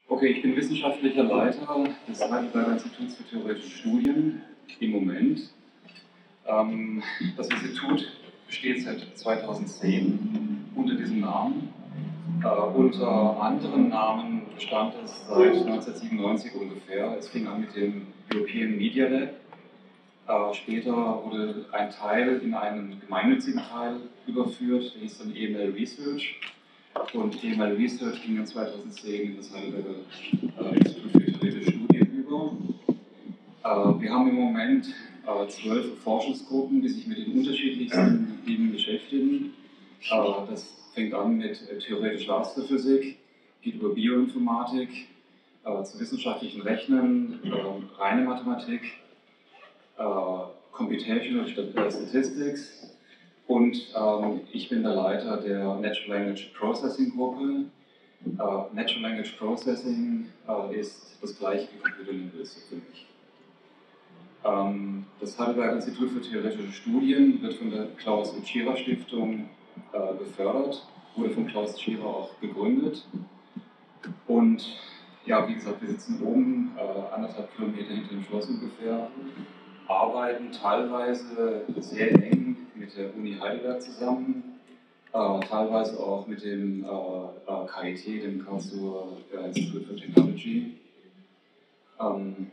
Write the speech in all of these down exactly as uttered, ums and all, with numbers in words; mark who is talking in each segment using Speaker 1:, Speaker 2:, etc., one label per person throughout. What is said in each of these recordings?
Speaker 1: Okay, ich bin wissenschaftlicher Leiter des Heidelberger Instituts für Theoretische Studien im Moment. Ähm, das Institut besteht seit zweitausendzehn unter diesem Namen. Äh, unter anderen Namen bestand es seit neunzehnhundertsiebenundneunzig ungefähr. Es fing an mit dem European Media Lab. Äh, später wurde ein Teil in einen gemeinnützigen Teil überführt, der hieß dann E M L Research. Und E M L Research ging dann zweitausendzehn in das Heidelberger äh, Institut für Theoretische Studien über. Äh, wir haben im Moment äh, zwölf Forschungsgruppen, die sich mit den unterschiedlichsten Themen beschäftigen. Äh, das fängt an mit äh, theoretischer Astrophysik, geht über Bioinformatik, äh, zu wissenschaftlichen Rechnen, äh, reine Mathematik, äh, Computational Statistics. Und ähm, ich bin der Leiter der Natural Language Processing Gruppe. Uh, Natural Language Processing uh, ist das gleiche wie Computerlinguistik für mich. Um, das Heidelberger Institut für Theoretische Studien wird von der Klaus Tschira Stiftung uh, gefördert, wurde von Klaus Tschira auch gegründet. Und ja, wie gesagt, wir sitzen oben, uh, anderthalb Kilometer hinter dem Schloss ungefähr, arbeiten teilweise sehr eng mit der Uni Heidelberg zusammen. Uh, teilweise auch mit dem uh, uh, K I T, dem Karlsruher uh, Institute for Technology. Um,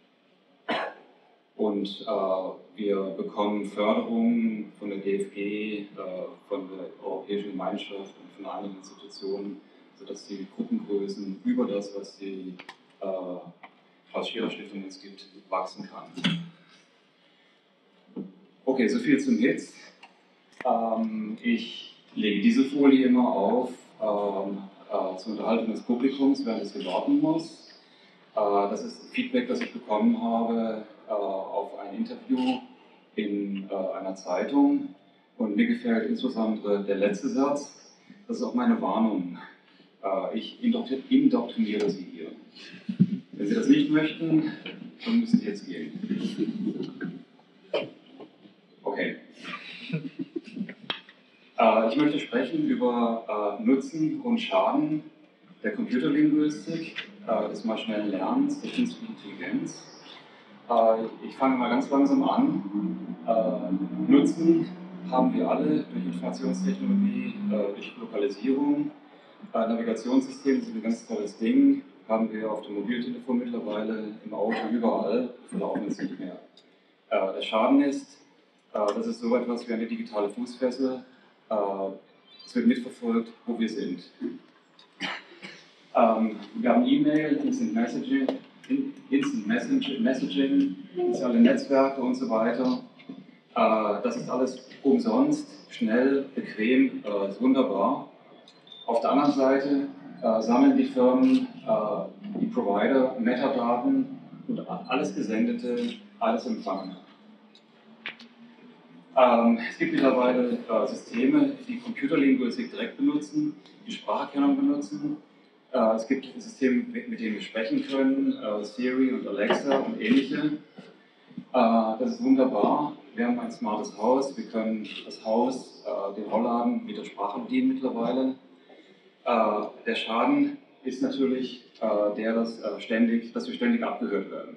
Speaker 1: und uh, wir bekommen Förderung von der D F G, uh, von der Europäischen Gemeinschaft und von anderen Institutionen, sodass die Gruppengrößen über das, was die uh, Klaus-Tschira-Stiftung uns gibt, wachsen kann. Okay, soviel zum Hitz. Um, ich lege diese Folie immer auf ähm, äh, zur Unterhaltung des Publikums, während es hier warten muss. Äh, das ist Feedback, das ich bekommen habe äh, auf ein Interview in äh, einer Zeitung. Und mir gefällt insbesondere der letzte Satz. Das ist auch meine Warnung. Äh, ich indoktriniere Sie hier. Wenn Sie das nicht möchten, dann müssen Sie jetzt gehen. Okay. Ich möchte sprechen über äh, Nutzen und Schaden der Computerlinguistik, äh, des maschinellen Lernens, der künstlichen Intelligenz. Äh, ich fange mal ganz langsam an. Äh, Nutzen haben wir alle durch Informationstechnologie, äh, durch Lokalisierung. Äh, Navigationssysteme sind ein ganz tolles Ding, haben wir auf dem Mobiltelefon mittlerweile, im Auto, überall, verlaufen es nicht mehr. Äh, der Schaden ist, äh, das ist so etwas wie eine digitale Fußfessel. Es wird mitverfolgt, wo wir sind. Ähm, wir haben E-Mail, Instant Messaging, Instant Messaging, soziale Netzwerke und so weiter. Äh, das ist alles umsonst, schnell, bequem, äh, ist wunderbar. Auf der anderen Seite äh, sammeln die Firmen, äh, die Provider, Metadaten und alles Gesendete, alles empfangen. Ähm, es gibt mittlerweile äh, Systeme, die Computerlinguistik direkt benutzen, die Spracherkennung benutzen. Äh, es gibt Systeme, mit denen wir sprechen können, äh, Siri und Alexa und ähnliche. Äh, das ist wunderbar. Wir haben ein smartes Haus, wir können das Haus, äh, den Rollladen mit der Sprache bedienen mittlerweile. Äh, der Schaden ist natürlich äh, der, dass, äh, ständig, dass wir ständig abgehört werden.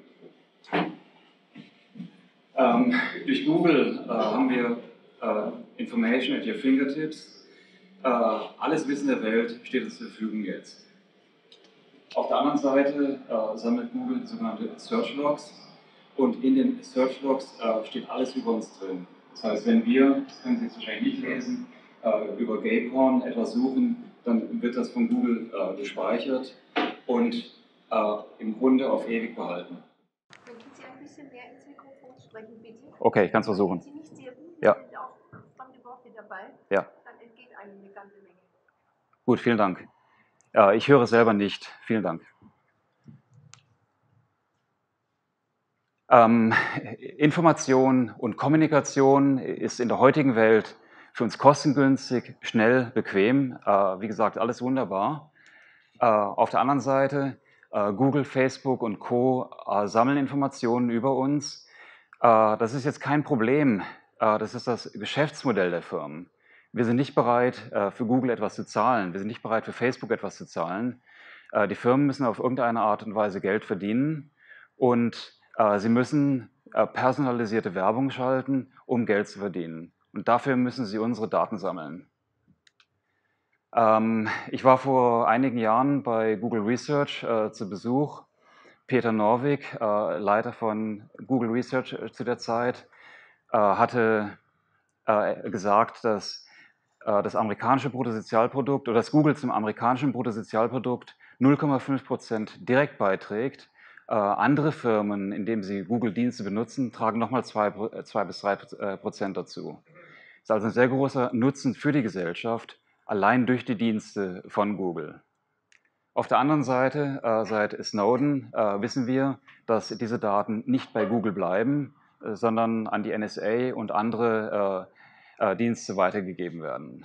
Speaker 1: Ähm, durch Google äh, haben wir äh, Information at your fingertips. Äh, alles Wissen der Welt steht uns zur Verfügung jetzt. Auf der anderen Seite äh, sammelt Google sogenannte Search Logs und in den Search Logs äh, steht alles über uns drin. Das heißt, wenn wir, das können Sie jetzt wahrscheinlich nicht lesen, äh, über Gay Porn etwas suchen, dann wird das von Google äh, gespeichert und äh, im Grunde auf ewig behalten.
Speaker 2: Könnten Sie ein bisschen mehr ins Mikrofon sprechen, bitte?
Speaker 1: Okay, ich kann es versuchen.
Speaker 2: Sie nicht sehr gut,
Speaker 1: ja.
Speaker 2: sind auch fremde Worte dabei,
Speaker 1: ja.
Speaker 2: dann entgeht einem eine ganze Menge.
Speaker 1: Gut, vielen Dank. Ja, ich höre es selber nicht. Vielen Dank. Ähm, Information und Kommunikation ist in der heutigen Welt für uns kostengünstig, schnell, bequem. Äh, wie gesagt, alles wunderbar. Äh, auf der anderen Seite, äh, Google, Facebook und Co. Äh, sammeln Informationen über uns. Äh, das ist jetzt kein Problem. Äh, das ist das Geschäftsmodell der Firmen. Wir sind nicht bereit, äh, für Google etwas zu zahlen. Wir sind nicht bereit, für Facebook etwas zu zahlen.
Speaker 3: Äh, die Firmen müssen auf irgendeine Art und Weise Geld verdienen und äh, sie müssen äh, personalisierte Werbung schalten, um Geld zu verdienen. Und dafür müssen sie unsere Daten sammeln. Ähm, ich war vor einigen Jahren bei Google Research äh, zu Besuch. Peter Norvig, äh, Leiter von Google Research äh, zu der Zeit, äh, hatte äh, gesagt, dass äh, das amerikanische Bruttosozialprodukt oder dass Google zum amerikanischen Bruttosozialprodukt null Komma fünf Prozent direkt beiträgt. Äh, andere Firmen, indem sie Google-Dienste benutzen, tragen nochmal zwei bis drei Prozent dazu. Das ist also ein sehr großer Nutzen für die Gesellschaft, allein durch die Dienste von Google. Auf der anderen Seite, äh, seit Snowden, äh, wissen wir, dass diese Daten nicht bei Google bleiben, äh, sondern an die N S A und andere äh, äh, Dienste weitergegeben werden.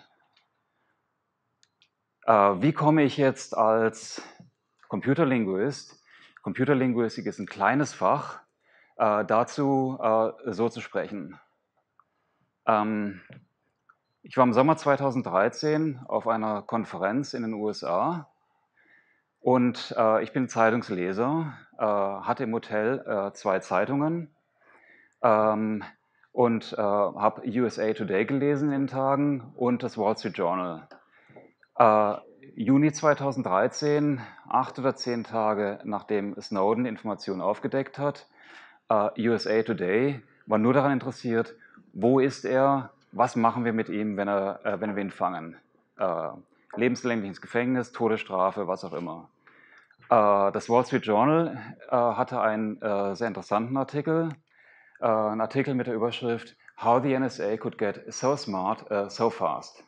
Speaker 3: Äh, wie komme ich jetzt als Computerlinguist, Computerlinguistik ist ein kleines Fach, äh, dazu äh, so zu sprechen? Ähm, ich war im Sommer zweitausenddreizehn auf einer Konferenz in den U S A. Und äh, ich bin Zeitungsleser, äh, hatte im Hotel äh, zwei Zeitungen ähm, und äh, habe U S A Today gelesen in den Tagen und das Wall Street Journal. Äh, Juni zweitausenddreizehn, acht oder zehn Tage nachdem Snowden Informationen aufgedeckt hat, äh, U S A Today war nur daran interessiert, wo ist er, was machen wir mit ihm, wenn, er, äh, wenn wir ihn fangen. Äh, lebenslänglich ins Gefängnis, Todesstrafe, was auch immer. Das Wall Street Journal äh, hatte einen äh, sehr interessanten Artikel, äh, einen Artikel mit der Überschrift How the N S A could get so smart uh, so fast.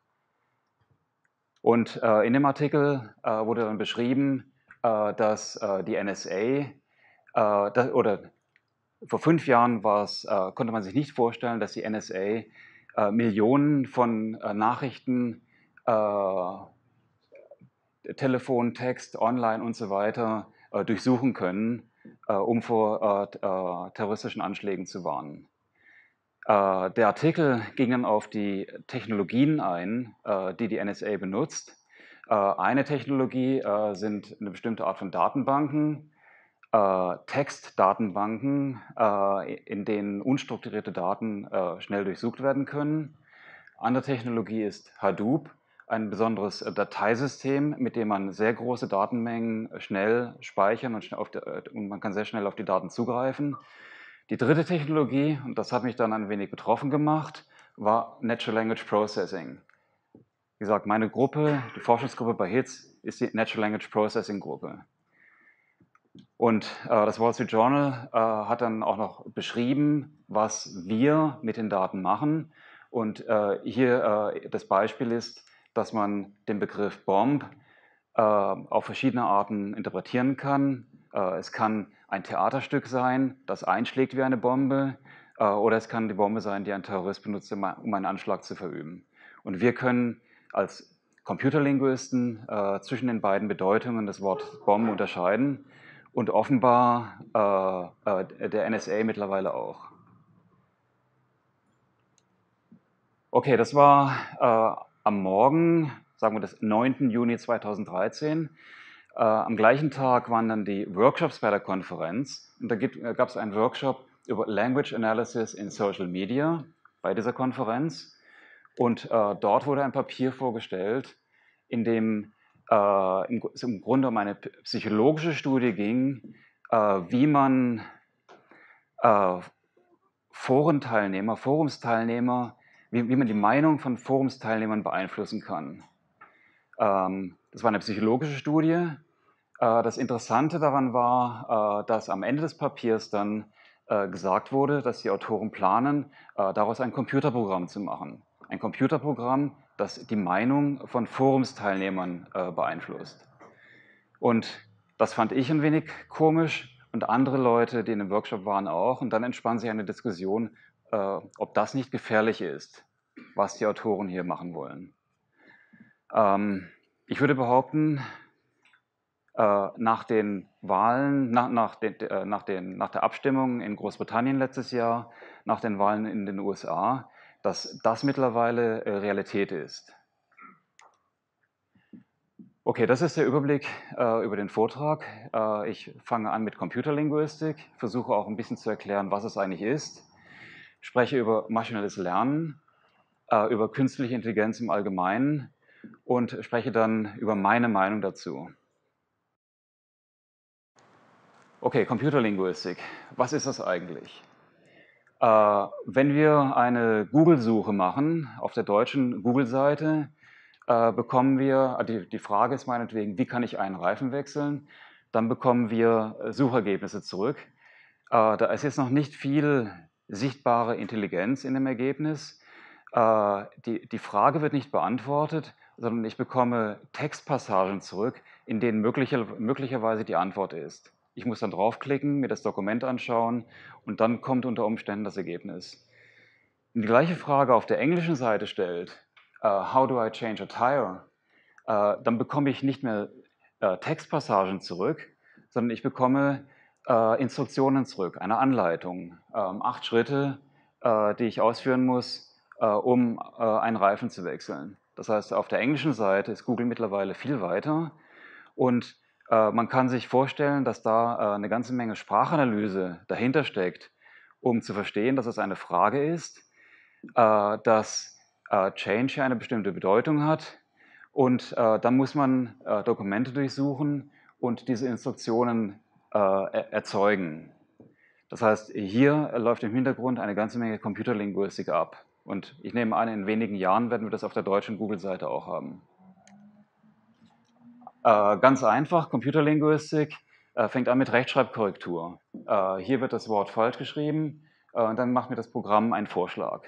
Speaker 3: Und äh, in dem Artikel äh, wurde dann beschrieben, äh, dass äh, die N S A, äh, das, oder vor fünf Jahren war's, äh, konnte man sich nicht vorstellen, dass die N S A äh, Millionen von äh, Nachrichten äh, Telefon, Text, Online und so weiter äh, durchsuchen können, äh, um vor äh, äh, terroristischen Anschlägen zu warnen. Äh, der Artikel ging dann auf die Technologien ein, äh, die die N S A benutzt. Äh, eine Technologie äh, sind eine bestimmte Art von Datenbanken, äh, Textdatenbanken, äh, in denen unstrukturierte Daten äh, schnell durchsucht werden können. Andere Technologie ist Hadoop, ein besonderes Dateisystem, mit dem man sehr große Datenmengen schnell speichern und, schnell auf die, und man kann sehr schnell auf die Daten zugreifen. Die dritte Technologie, und das hat mich dann ein wenig betroffen gemacht, war Natural Language Processing. Wie gesagt, meine Gruppe, die Forschungsgruppe bei H I T S, ist die Natural Language Processing Gruppe. Und äh, das Wall Street Journal äh, hat dann auch noch beschrieben, was wir mit den Daten machen. Und äh, hier äh, das Beispiel ist, dass man den Begriff Bomb äh, auf verschiedene Arten interpretieren kann. Äh, es kann ein Theaterstück sein, das einschlägt wie eine Bombe, äh, oder es kann die Bombe sein, die ein Terrorist benutzt, um einen Anschlag zu verüben. Und wir können als Computerlinguisten äh, zwischen den beiden Bedeutungen des Wortes Bombe unterscheiden und offenbar äh, äh, der N S A mittlerweile auch. Okay, das war äh, am Morgen, sagen wir des neunten Juni zweitausenddreizehn. Äh, am gleichen Tag waren dann die Workshops bei der Konferenz. Und da äh, gab es einen Workshop über Language Analysis in Social Media bei dieser Konferenz. Und äh, dort wurde ein Papier vorgestellt, in dem äh, im, im Grunde um eine psychologische Studie ging, äh, wie man äh, Forenteilnehmer, Forumsteilnehmer, wie, wie man die Meinung von Forumsteilnehmern beeinflussen kann. Ähm, das war eine psychologische Studie. Äh, das Interessante daran war, äh, dass am Ende des Papiers dann äh, gesagt wurde, dass die Autoren planen, äh, daraus ein Computerprogramm zu machen. Ein Computerprogramm, das die Meinung von Forumsteilnehmern äh, beeinflusst. Und das fand ich ein wenig komisch und andere Leute, die in dem Workshop waren, auch. Und dann entspann sich eine Diskussion, äh, ob das nicht gefährlich ist, was die Autoren hier machen wollen. Ähm, ich würde behaupten, äh, nach den Wahlen, nach, nach, den, äh, nach, den, nach der Abstimmung in Großbritannien letztes Jahr, nach den Wahlen in den U S A, dass das mittlerweile äh, Realität ist. Okay, das ist der Überblick äh, über den Vortrag. Äh, ich fange an mit Computerlinguistik, versuche auch ein bisschen zu erklären, was es eigentlich ist, spreche über maschinelles Lernen, äh, über künstliche Intelligenz im Allgemeinen und spreche dann über meine Meinung dazu. Okay, Computerlinguistik. Was ist das eigentlich? Äh, wenn wir eine Google-Suche machen auf der deutschen Google-Seite, äh, bekommen wir, die, die Frage ist meinetwegen, wie kann ich einen Reifen wechseln? Dann bekommen wir Suchergebnisse zurück. Äh, da ist jetzt noch nicht viel sichtbare Intelligenz in dem Ergebnis. Äh, die, die Frage wird nicht beantwortet, sondern ich bekomme Textpassagen zurück, in denen möglicher, möglicherweise die Antwort ist. Ich muss dann draufklicken, mir das Dokument anschauen und dann kommt unter Umständen das Ergebnis. Wenn die gleiche Frage auf der englischen Seite stellt, uh, how do I change a tire, uh, dann bekomme ich nicht mehr uh, Textpassagen zurück, sondern ich bekomme uh, Instruktionen zurück, eine Anleitung, um, acht Schritte, uh, die ich ausführen muss, uh, um uh, einen Reifen zu wechseln. Das heißt, auf der englischen Seite ist Google mittlerweile viel weiter und uh, man kann sich vorstellen, dass da uh, eine ganze Menge Sprachanalyse dahinter steckt, um zu verstehen, dass es eine Frage ist, uh, dass uh, Change eine bestimmte Bedeutung hat und uh, dann muss man uh, Dokumente durchsuchen und diese Instruktionen uh, er erzeugen. Das heißt, hier läuft im Hintergrund eine ganze Menge Computerlinguistik ab. Und ich nehme an, in wenigen Jahren werden wir das auf der deutschen Google-Seite auch haben. Uh, ganz einfach, Computerlinguistik uh, fängt an mit Rechtschreibkorrektur. Uh, hier wird das Wort falsch geschrieben uh, und dann macht mir das Programm einen Vorschlag.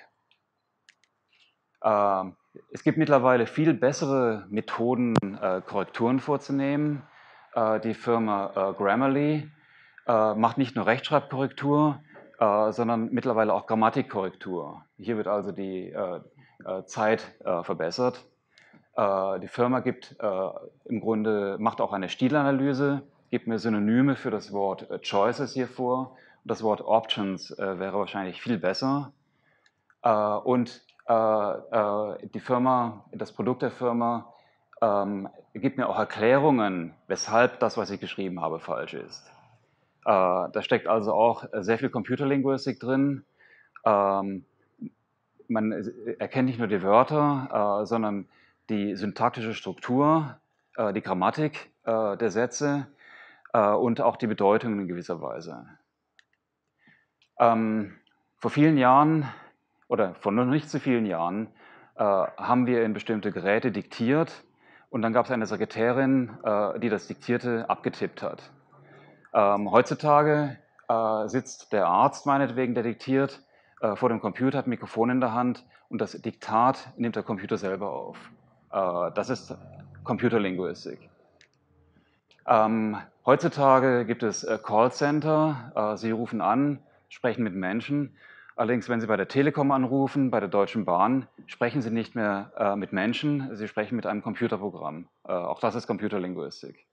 Speaker 3: Uh, es gibt mittlerweile viel bessere Methoden, uh, Korrekturen vorzunehmen. Uh, die Firma uh, Grammarly uh, macht nicht nur Rechtschreibkorrektur, uh, sondern mittlerweile auch Grammatikkorrektur. Hier wird also die uh, uh, Zeit uh, verbessert. Uh, die Firma gibt uh, im Grunde, macht auch eine Stilanalyse, gibt mir Synonyme für das Wort uh, Choices hier vor. Und das Wort Options uh, wäre wahrscheinlich viel besser. Uh, und Uh, uh, die Firma, das Produkt der Firma um, gibt mir auch Erklärungen, weshalb das, was ich geschrieben habe, falsch ist. Uh, da steckt also auch sehr viel Computerlinguistik drin. Um, man erkennt nicht nur die Wörter, uh, sondern die syntaktische Struktur, uh, die Grammatik uh, der Sätze uh, und auch die Bedeutung in gewisser Weise. Um, vor vielen Jahren oder vor noch nicht so vielen Jahren äh, haben wir in bestimmte Geräte diktiert und dann gab es eine Sekretärin, äh, die das Diktierte abgetippt hat. Ähm, heutzutage äh, sitzt der Arzt meinetwegen, der diktiert, äh, vor dem Computer, hat ein Mikrofon in der Hand und das Diktat nimmt der Computer selber auf. Äh, das ist Computerlinguistik. Ähm, heutzutage gibt es äh, Callcenter, äh, Sie rufen an, sprechen mit Menschen. Allerdings, wenn Sie bei der Telekom anrufen, bei der Deutschen Bahn, sprechen Sie nicht mehr äh, mit Menschen, Sie sprechen mit einem Computerprogramm. Äh, auch das ist Computerlinguistik.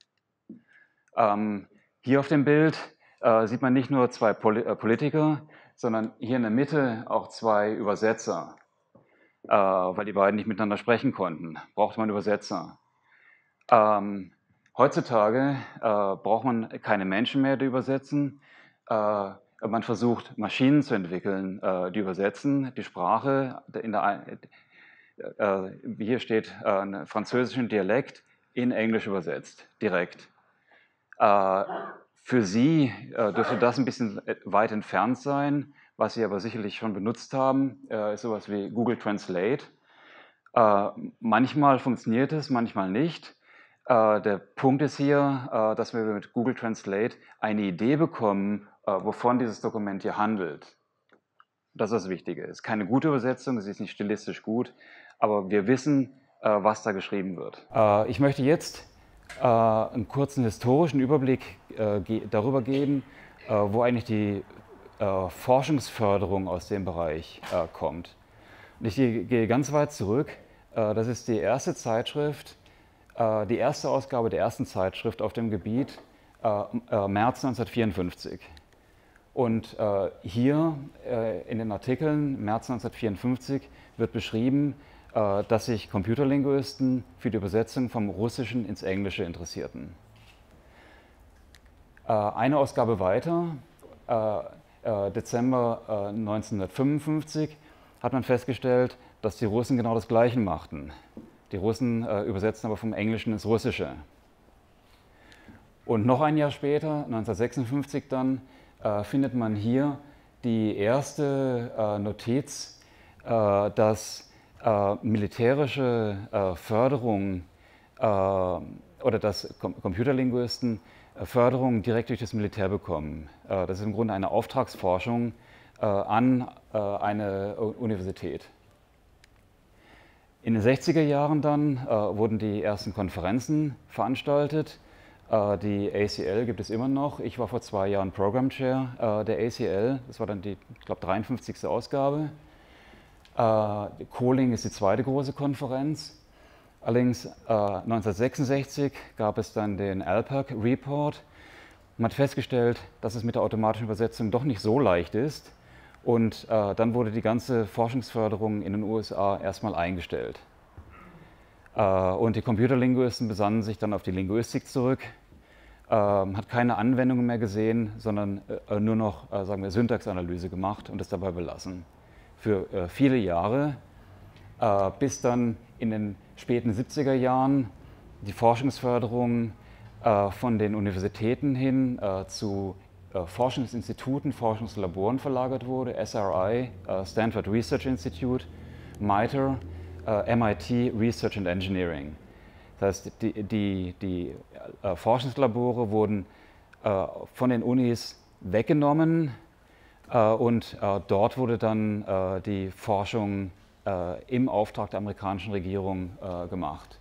Speaker 3: Ähm, hier auf dem Bild äh, sieht man nicht nur zwei Poli äh, Politiker, sondern hier in der Mitte auch zwei Übersetzer, äh, weil die beiden nicht miteinander sprechen konnten. Braucht man Übersetzer. Ähm, heutzutage äh, braucht man keine Menschen mehr, die übersetzen. Äh, Man versucht, Maschinen zu entwickeln, äh, die übersetzen, die Sprache, in der, äh, hier steht äh, einen französischen Dialekt in Englisch übersetzt, direkt. Äh, für Sie äh, dürfte das ein bisschen weit entfernt sein. Was Sie aber sicherlich schon benutzt haben, äh, ist sowas wie Google Translate. Äh, manchmal funktioniert es, manchmal nicht. Uh, der Punkt ist hier, uh, dass wir mit Google Translate eine Idee bekommen, uh, wovon dieses Dokument hier handelt. Das ist das Wichtige. Es ist keine gute Übersetzung, es ist nicht stilistisch gut, aber wir wissen, uh, was da geschrieben wird. Uh, ich möchte jetzt uh, einen kurzen historischen Überblick uh, ge darüber geben, uh, wo eigentlich die uh, Forschungsförderung aus dem Bereich uh, kommt. Und ich gehe ganz weit zurück. Uh, das ist die erste Zeitschrift, die erste Ausgabe der ersten Zeitschrift auf dem Gebiet, äh, äh, März neunzehnhundertvierundfünfzig. Und äh, hier äh, in den Artikeln März neunzehnhundertvierundfünfzig wird beschrieben, äh, äh, dass sich Computerlinguisten für die Übersetzung vom Russischen ins Englische interessierten. Äh, eine Ausgabe weiter, äh, äh, Dezember äh, neunzehnhundertfünfundfünfzig, hat man festgestellt, dass die Russen genau das Gleiche machten. Die Russen äh, übersetzten aber vom Englischen ins Russische. Und noch ein Jahr später, neunzehnhundertsechsundfünfzig dann, äh, findet man hier die erste äh, Notiz, äh, dass äh, militärische äh, Förderung äh, oder dass Com Computerlinguisten äh, Förderung direkt durch das Militär bekommen. Äh, das ist im Grunde eine Auftragsforschung äh, an äh, eine Universität. In den sechziger Jahren dann äh, wurden die ersten Konferenzen veranstaltet. Äh, die A C L gibt es immer noch. Ich war vor zwei Jahren Program Chair äh, der A C L. Das war dann die, ich glaube, dreiundfünfzigste Ausgabe. Äh, Calling ist die zweite große Konferenz. Allerdings äh, neunzehnhundertsechsundsechzig gab es dann den A L P A C Report. Man hat festgestellt, dass es mit der automatischen Übersetzung doch nicht so leicht ist. Und äh, dann wurde die ganze Forschungsförderung in den U S A erstmal eingestellt. Äh, und die Computerlinguisten besannen sich dann auf die Linguistik zurück, äh, hat keine Anwendungen mehr gesehen, sondern äh, nur noch, äh, sagen wir, Syntaxanalyse gemacht und es dabei belassen. Für äh, viele Jahre, äh, bis dann in den späten siebziger Jahren die Forschungsförderung äh, von den Universitäten hin äh, zu Forschungsinstituten, Forschungslaboren verlagert wurde, S R I, uh, Stanford Research Institute, MITRE, uh, M I T Research and Engineering. Das heißt, die, die, die uh, Forschungslabore wurden uh, von den Unis weggenommen uh, und uh, dort wurde dann uh, die Forschung uh, im Auftrag der amerikanischen Regierung uh, gemacht.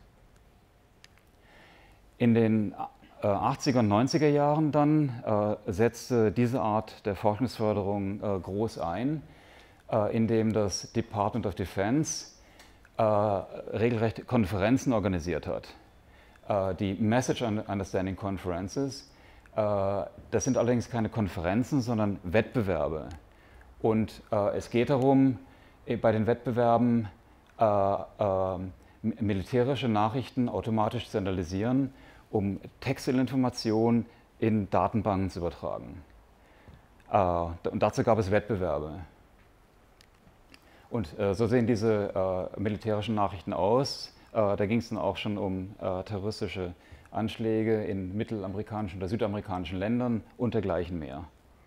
Speaker 3: In den achtziger und neunziger Jahren dann äh, setzte diese Art der Forschungsförderung äh, groß ein, äh, indem das Department of Defense äh, regelrecht Konferenzen organisiert hat. Äh, die Message Understanding Conferences, äh, das sind allerdings keine Konferenzen, sondern Wettbewerbe. Und äh, es geht darum, bei den Wettbewerben äh, äh, militärische Nachrichten automatisch zu analysieren, um textuelle Informationen in Datenbanken zu übertragen. Äh, und dazu gab es Wettbewerbe. Und äh, so sehen diese äh, militärischen Nachrichten aus. Äh, da ging es dann auch schon um äh, terroristische Anschläge in mittelamerikanischen oder südamerikanischen Ländern und dergleichen mehr.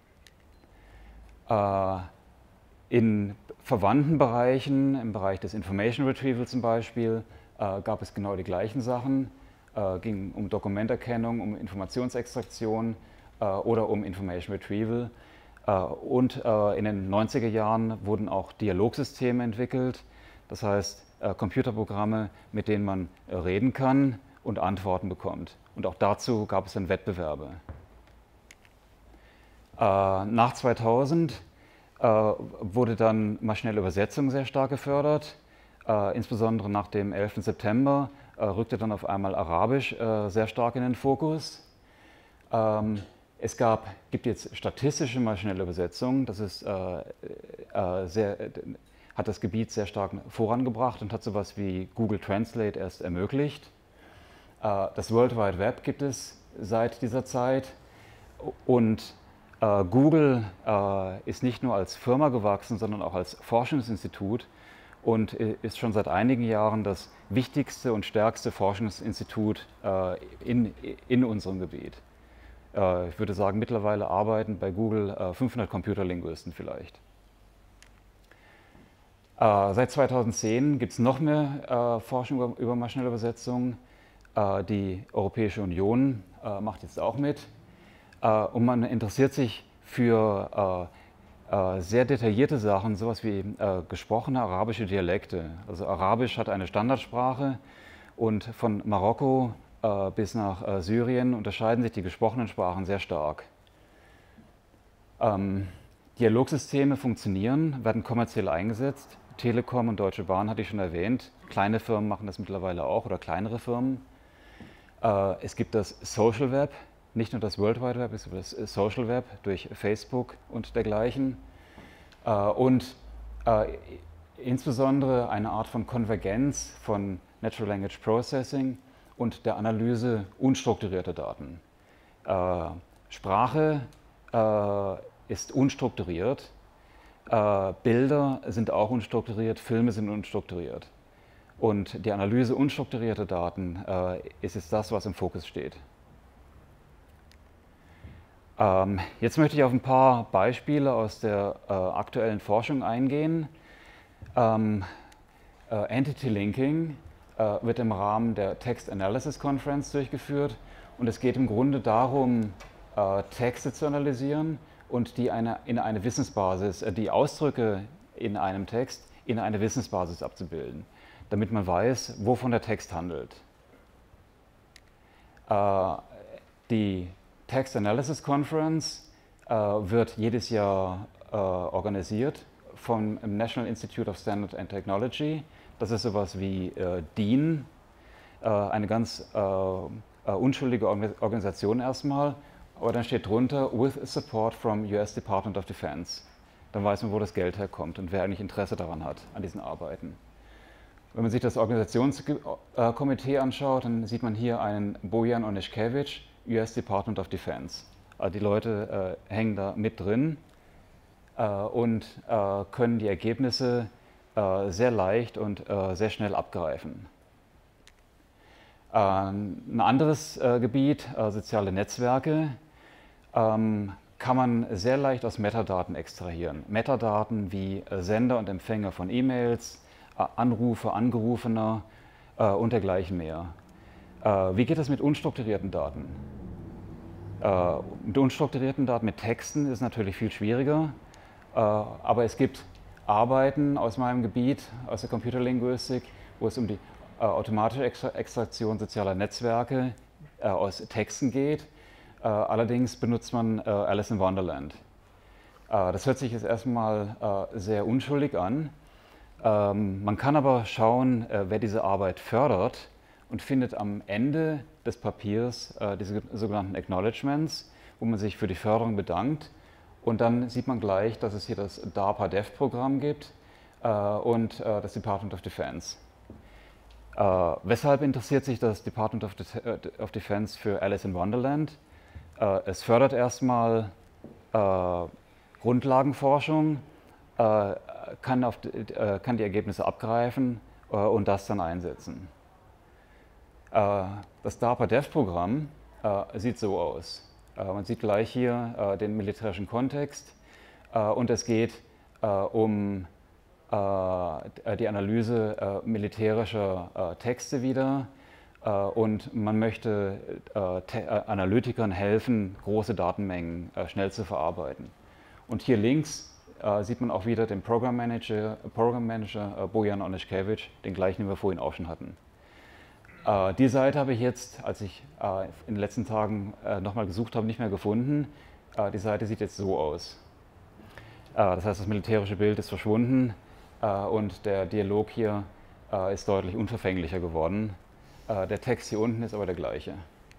Speaker 3: Äh, in verwandten Bereichen, im Bereich des Information Retrieval zum Beispiel, äh, gab es genau die gleichen Sachen. Äh, ging um Dokumenterkennung, um Informationsextraktion äh, oder um Information Retrieval. Äh, und äh, in den neunziger Jahren wurden auch Dialogsysteme entwickelt, das heißt äh, Computerprogramme, mit denen man äh, reden kann und Antworten bekommt. Und auch dazu gab es dann Wettbewerbe. Äh, nach zweitausend äh, wurde dann maschinelle Übersetzung sehr stark gefördert, äh, insbesondere nach dem elften September. Rückte dann auf einmal Arabisch äh, sehr stark in den Fokus. Ähm, es gab, gibt jetzt statistische maschinelle Übersetzung, das ist, äh, äh, sehr, äh, hat das Gebiet sehr stark vorangebracht und hat sowas wie Google Translate erst ermöglicht. Äh, das World Wide Web gibt es seit dieser Zeit und äh, Google äh, ist nicht nur als Firma gewachsen, sondern auch als Forschungsinstitut und ist schon seit einigen Jahren das wichtigste und stärkste Forschungsinstitut äh, in, in unserem Gebiet. Äh, ich würde sagen, mittlerweile arbeiten bei Google äh, fünfhundert Computerlinguisten vielleicht. Äh, seit zweitausendzehn gibt es noch mehr äh, Forschung über, über maschinelle Übersetzung. Äh, die Europäische Union äh, macht jetzt auch mit. Äh, und man interessiert sich für äh, sehr detaillierte Sachen, sowas wie äh, gesprochene arabische Dialekte. Also Arabisch hat eine Standardsprache und von Marokko äh, bis nach äh, Syrien unterscheiden sich die gesprochenen Sprachen sehr stark. Ähm, Dialogsysteme funktionieren, werden kommerziell eingesetzt. Telekom und Deutsche Bahn hatte ich schon erwähnt. Kleine Firmen machen das mittlerweile auch oder kleinere Firmen. Äh, es gibt das Social Web. Nicht nur das World Wide Web, es gibt das Social Web durch Facebook und dergleichen. Und insbesondere eine Art von Konvergenz von Natural Language Processing und der Analyse unstrukturierter Daten. Äh, Sprache äh, ist unstrukturiert, äh, Bilder sind auch unstrukturiert, Filme sind unstrukturiert. Und die Analyse unstrukturierter Daten äh, ist jetzt das, was im Fokus steht. Ähm, jetzt möchte ich auf ein paar Beispiele aus der äh, aktuellen Forschung eingehen. Ähm, äh, Entity Linking äh, wird im Rahmen der Text Analysis Conference durchgeführt und es geht im Grunde darum, äh, Texte zu analysieren und die eine, in eine Wissensbasis, äh, die Ausdrücke in einem Text in eine Wissensbasis abzubilden, damit man weiß, wovon der Text handelt. Äh, die Text Analysis Conference äh, wird jedes Jahr äh, organisiert vom National Institute of Standards and Technology. Das ist sowas wie äh, DIN, äh, eine ganz äh, äh, unschuldige Organisation erstmal, aber dann steht drunter with support from U S Department of Defense. Dann weiß man, wo das Geld herkommt und wer eigentlich Interesse daran hat, an diesen Arbeiten. Wenn man sich das Organisationskomitee anschaut, dann sieht man hier einen Bojan Onyszkiewicz, U S Department of Defense. Also die Leute äh, hängen da mit drin äh, und äh, können die Ergebnisse äh, sehr leicht und äh, sehr schnell abgreifen. Äh, ein anderes äh, Gebiet, äh, soziale Netzwerke, ähm, kann man sehr leicht aus Metadaten extrahieren. Metadaten wie äh, Sender und Empfänger von E-Mails, äh, Anrufe, Angerufener äh, und dergleichen mehr. Äh, wie geht das mit unstrukturierten Daten? Äh, mit unstrukturierten Daten, mit Texten ist es natürlich viel schwieriger, äh, aber es gibt Arbeiten aus meinem Gebiet, aus der Computerlinguistik, wo es um die äh, automatische Extra Extraktion sozialer Netzwerke äh, aus Texten geht. Äh, allerdings benutzt man äh, Alice in Wonderland. Äh, das hört sich jetzt erstmal äh, sehr unschuldig an. Ähm, man kann aber schauen, äh, wer diese Arbeit fördert und findet am Ende des Papiers äh, diese sogenannten Acknowledgements, wo man sich für die Förderung bedankt. Und dann sieht man gleich, dass es hier das DARPA-Dev-Programm gibt äh, und äh, das Department of Defense. Äh, weshalb interessiert sich das Department of, De of Defense für Alice in Wonderland? Äh, es fördert erstmal äh, Grundlagenforschung, äh, kann, auf, äh, kann die Ergebnisse abgreifen äh, und das dann einsetzen. Das DARPA-Dev-Programm äh, sieht so aus. Äh, man sieht gleich hier äh, den militärischen Kontext äh, und es geht äh, um äh, die Analyse äh, militärischer äh, Texte wieder äh, und man möchte äh, Analytikern helfen, große Datenmengen äh, schnell zu verarbeiten. Und hier links äh, sieht man auch wieder den Program Manager, Program Manager äh, Bojan Onyszkiewicz, den gleichen, den wir vorhin auch schon hatten. Äh, die Seite habe ich jetzt, als ich äh, in den letzten Tagen äh, nochmal gesucht habe, nicht mehr gefunden. Äh, die Seite sieht jetzt so aus. Äh, das heißt, das militärische Bild ist verschwunden äh, und der Dialog hier äh, ist deutlich unverfänglicher geworden. Äh, der Text hier unten ist aber der gleiche.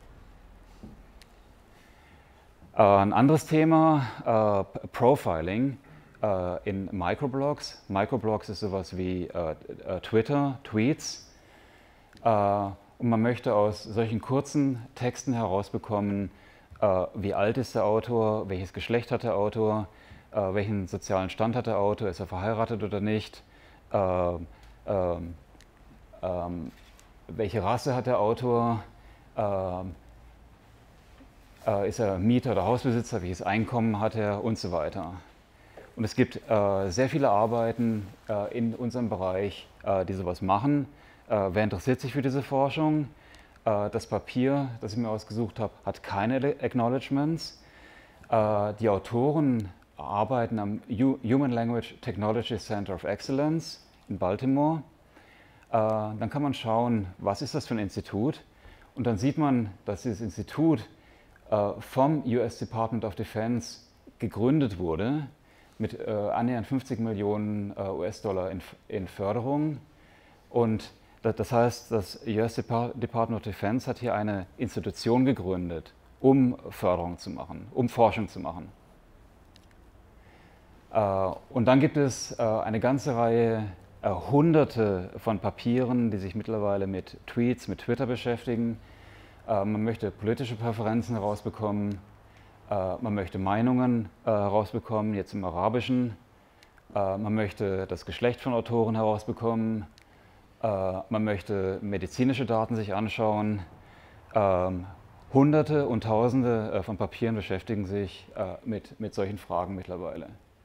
Speaker 3: Äh, ein anderes Thema, äh, Profiling äh, in Microblogs. Microblogs ist sowas wie äh, äh, Twitter, Tweets. Uh, und man möchte aus solchen kurzen Texten herausbekommen, uh, wie alt ist der Autor, welches Geschlecht hat der Autor, uh, welchen sozialen Stand hat der Autor, ist er verheiratet oder nicht, uh, uh, um, welche Rasse hat der Autor, uh, uh, ist er Mieter oder Hausbesitzer, welches Einkommen hat er und so weiter. Und es gibt uh, sehr viele Arbeiten uh, in unserem Bereich, uh, die sowas machen. Äh, wer interessiert sich für diese Forschung? Äh, das Papier, das ich mir ausgesucht habe, hat keine Acknowledgements. Äh, die Autoren arbeiten am U Human Language Technology Center of Excellence in Baltimore. Äh, dann kann man schauen, was ist das für ein Institut? Und dann sieht man, dass dieses Institut äh, vom U S Department of Defense gegründet wurde mit äh, annähernd fünfzig Millionen äh, U S-Dollar in, in Förderung. Und das heißt, das U S Department of Defense hat hier eine Institution gegründet, um Förderung zu machen, um Forschung zu machen. Und dann gibt es eine ganze Reihe äh, hunderte von Papieren, die sich mittlerweile mit Tweets, mit Twitter beschäftigen. Äh, man möchte politische Präferenzen herausbekommen, äh, man möchte Meinungen äh, herausbekommen, jetzt im Arabischen. Äh, man möchte das Geschlecht von Autoren herausbekommen. Äh, man möchte medizinische Daten sich anschauen. Ähm, Hunderte und Tausende äh, von Papieren beschäftigen sich äh, mit, mit solchen Fragen mittlerweile.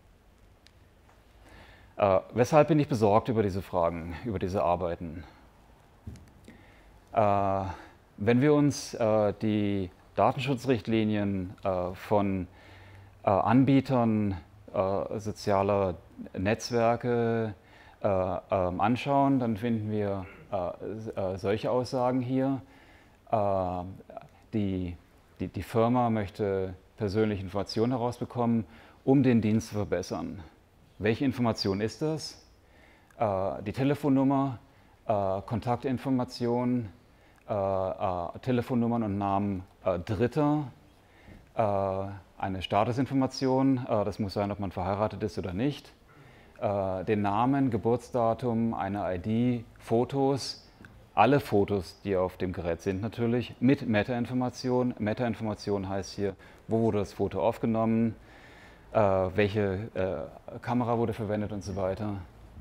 Speaker 3: Äh, weshalb bin ich besorgt über diese Fragen, über diese Arbeiten? Äh, wenn wir uns äh, die Datenschutzrichtlinien äh, von äh, Anbietern äh, sozialer Netzwerke äh, äh, anschauen, dann finden wir äh, äh, solche Aussagen hier. Äh, die, die, die Firma möchte persönliche Informationen herausbekommen, um den Dienst zu verbessern. Welche Information ist das? Äh, die Telefonnummer, äh, Kontaktinformationen, äh, äh, Telefonnummern und Namen äh, Dritter, äh, eine Statusinformation, äh, das muss sein, ob man verheiratet ist oder nicht, äh, den Namen, Geburtsdatum, eine I D, Fotos, alle Fotos, die auf dem Gerät sind natürlich, mit Metainformation. Metainformation heißt hier, wo wurde das Foto aufgenommen, äh, welche äh, Kamera wurde verwendet und so weiter.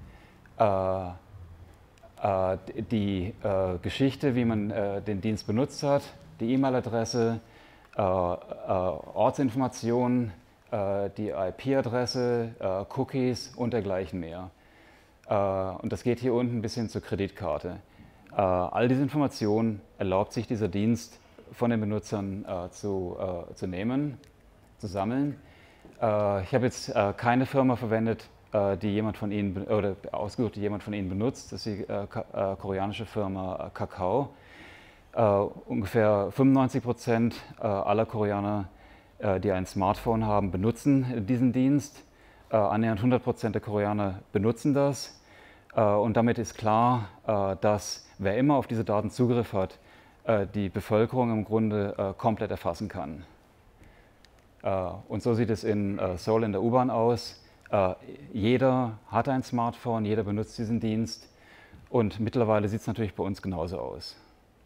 Speaker 3: Äh, äh, die äh, Geschichte, wie man äh, den Dienst benutzt hat, die E-Mail-Adresse, äh, äh, Ortsinformationen, äh, die I P-Adresse, äh, Cookies und dergleichen mehr. Äh, und das geht hier unten bis hin zur Kreditkarte. Äh, all diese Informationen erlaubt sich dieser Dienst von den Benutzern äh, zu, äh, zu nehmen, zu sammeln. Äh, ich habe jetzt äh, keine Firma verwendet, äh, die jemand von Ihnen, oder ausgesucht, die jemand von Ihnen benutzt. Das ist die äh, äh, koreanische Firma äh, Kakao. Äh, ungefähr fünfundneunzig Prozent äh, aller Koreaner, äh, die ein Smartphone haben, benutzen diesen Dienst. Äh, annähernd hundert Prozent der Koreaner benutzen das. Äh, und damit ist klar, äh, dass wer immer auf diese Daten Zugriff hat, äh, die Bevölkerung im Grunde äh, komplett erfassen kann. Äh, und so sieht es in äh, Seoul in der U-Bahn aus. Äh, jeder hat ein Smartphone, jeder benutzt diesen Dienst und mittlerweile sieht es natürlich bei uns genauso aus.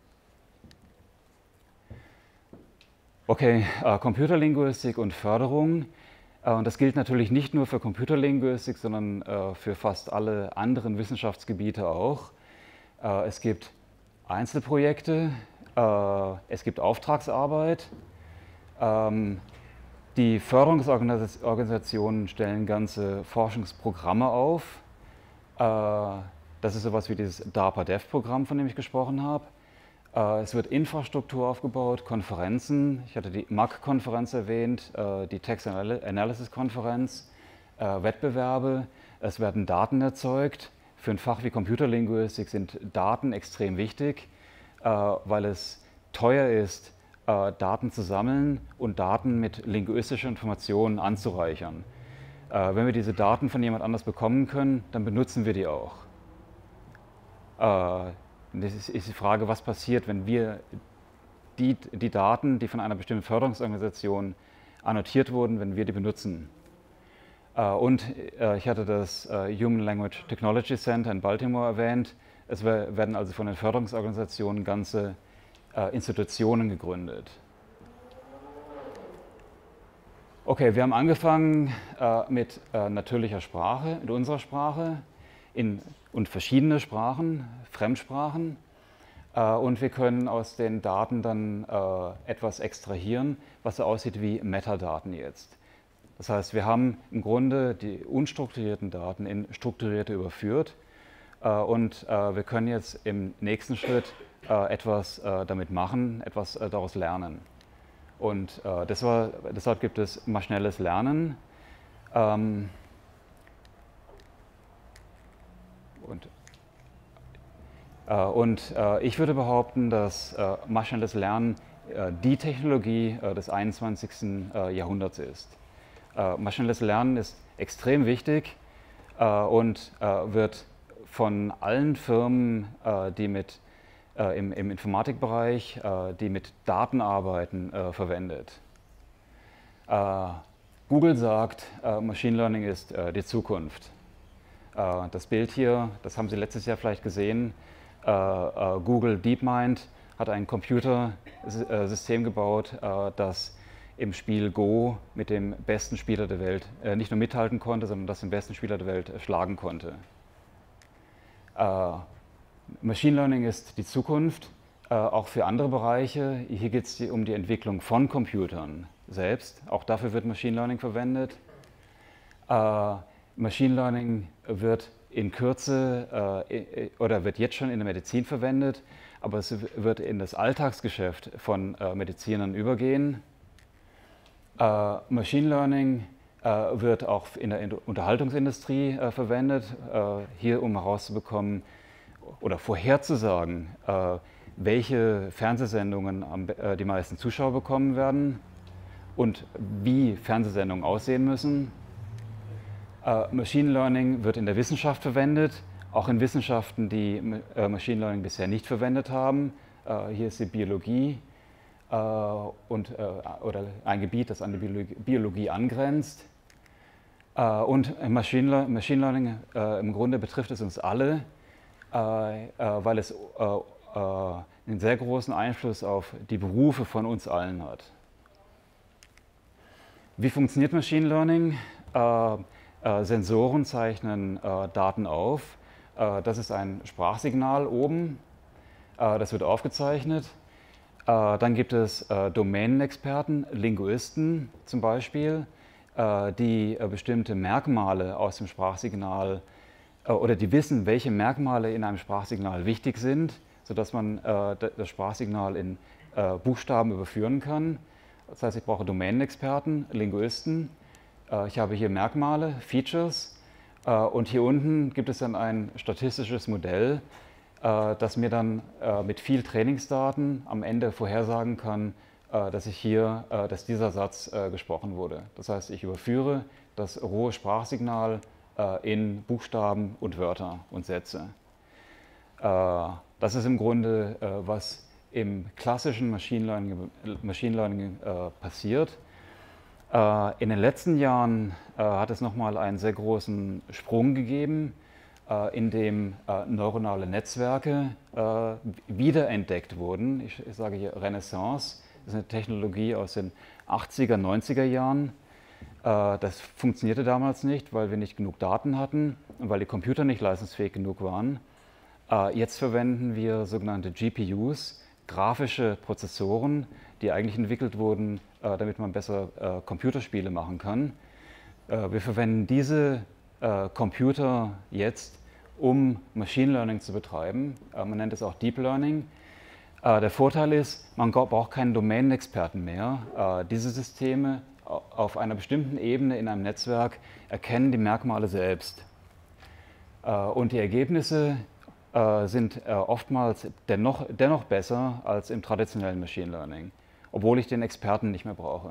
Speaker 3: Okay, äh, Computerlinguistik und Förderung. Äh, und das gilt natürlich nicht nur für Computerlinguistik, sondern äh, für fast alle anderen Wissenschaftsgebiete auch. Äh, es gibt Einzelprojekte, äh, es gibt Auftragsarbeit. Ähm, die Förderungsorganisationen stellen ganze Forschungsprogramme auf. Äh, das ist sowas wie dieses DARPA-Dev-Programm, von dem ich gesprochen habe. Äh, es wird Infrastruktur aufgebaut, Konferenzen. Ich hatte die M A C-Konferenz erwähnt, äh, die Text Analysis-Konferenz, äh, Wettbewerbe. Es werden Daten erzeugt. Für ein Fach wie Computerlinguistik sind Daten extrem wichtig, äh, weil es teuer ist, äh, Daten zu sammeln und Daten mit linguistischer Information anzureichern. Äh, wenn wir diese Daten von jemand anders bekommen können, dann benutzen wir die auch. Äh, das ist, ist die Frage, was passiert, wenn wir die, die Daten, die von einer bestimmten Förderungsorganisation annotiert wurden, wenn wir die benutzen. Und ich hatte das Human Language Technology Center in Baltimore erwähnt. Es werden also von den Förderungsorganisationen ganze Institutionen gegründet. Okay, wir haben angefangen mit natürlicher Sprache, mit unserer Sprache in, und verschiedene Sprachen, Fremdsprachen. Und wir können aus den Daten dann etwas extrahieren, was so aussieht wie Metadaten jetzt. Das heißt, wir haben im Grunde die unstrukturierten Daten in strukturierte überführt äh, und äh, wir können jetzt im nächsten Schritt äh, etwas äh, damit machen, etwas äh, daraus lernen. Und äh, das war, deshalb gibt es maschinelles Lernen. Ähm, und äh, und äh, ich würde behaupten, dass äh, maschinelles Lernen äh, die Technologie äh, des einundzwanzigsten Äh, Jahrhunderts ist. Uh, maschinelles Lernen ist extrem wichtig uh, und uh, wird von allen Firmen, uh, die mit, uh, im, im Informatikbereich, uh, die mit Daten arbeiten, uh, verwendet. Uh, Google sagt, uh, Machine Learning ist uh, die Zukunft. Äh, das Bild hier, das haben Sie letztes Jahr vielleicht gesehen, äh, äh, Google DeepMind hat ein Computersystem gebaut, äh, das im Spiel Go mit dem besten Spieler der Welt äh, nicht nur mithalten konnte, sondern das den besten Spieler der Welt äh, schlagen konnte. Äh, Machine Learning ist die Zukunft, äh, auch für andere Bereiche. Hier geht es um die Entwicklung von Computern selbst. Auch dafür wird Machine Learning verwendet. Äh, Machine Learning wird in Kürze äh, oder wird jetzt schon in der Medizin verwendet, aber es wird in das Alltagsgeschäft von äh, Medizinern übergehen. Äh, Machine Learning äh, wird auch in der Unterhaltungsindustrie äh, verwendet, äh, hier um herauszubekommen oder vorherzusagen, äh, welche Fernsehsendungen am, äh, die meisten Zuschauer bekommen werden und wie Fernsehsendungen aussehen müssen. Äh, Machine Learning wird in der Wissenschaft verwendet, auch in Wissenschaften, die äh, Machine Learning bisher nicht verwendet haben. Äh, hier ist die Biologie. Und, äh, oder ein Gebiet, das an die Biologie, Biologie angrenzt. Äh, und Machine, Machine Learning äh, im Grunde betrifft es uns alle, äh, äh, weil es äh, äh, einen sehr großen Einfluss auf die Berufe von uns allen hat. Wie funktioniert Machine Learning? Äh, äh, Sensoren zeichnen äh, Daten auf. Äh, das ist ein Sprachsignal oben, äh, das wird aufgezeichnet. Dann gibt es äh, Domänenexperten, Linguisten zum Beispiel, äh, die äh, bestimmte Merkmale aus dem Sprachsignal äh, oder die wissen, welche Merkmale in einem Sprachsignal wichtig sind, sodass man äh, das Sprachsignal in äh, Buchstaben überführen kann. Das heißt, ich brauche Domänenexperten, Linguisten. Äh, ich habe hier Merkmale, Features äh, und hier unten gibt es dann ein statistisches Modell, das mir dann äh, mit viel Trainingsdaten am Ende vorhersagen kann, äh, dass ich hier, äh, dass dieser Satz äh, gesprochen wurde. Das heißt, ich überführe das rohe Sprachsignal äh, in Buchstaben und Wörter und Sätze. Äh, das ist im Grunde, äh, was im klassischen Machine Learning, Machine Learning äh, passiert. Äh, in den letzten Jahren äh, hat es nochmal einen sehr großen Sprung gegeben, in dem äh, neuronale Netzwerke äh, wiederentdeckt wurden. Ich, ich sage hier Renaissance, das ist eine Technologie aus den achtziger, neunziger Jahren. Äh, das funktionierte damals nicht, weil wir nicht genug Daten hatten und weil die Computer nicht leistungsfähig genug waren. Äh, jetzt verwenden wir sogenannte G P Us, grafische Prozessoren, die eigentlich entwickelt wurden, äh, damit man besser äh, Computerspiele machen kann. Äh, wir verwenden diese äh, Computer jetzt, um Machine Learning zu betreiben. Äh, man nennt es auch Deep Learning. Äh, der Vorteil ist, man braucht keinen Domänenexperten mehr. Äh, diese Systeme auf einer bestimmten Ebene in einem Netzwerk erkennen die Merkmale selbst. Äh, und die Ergebnisse äh, sind äh, oftmals dennoch, dennoch besser als im traditionellen Machine Learning, obwohl ich den Experten nicht mehr brauche.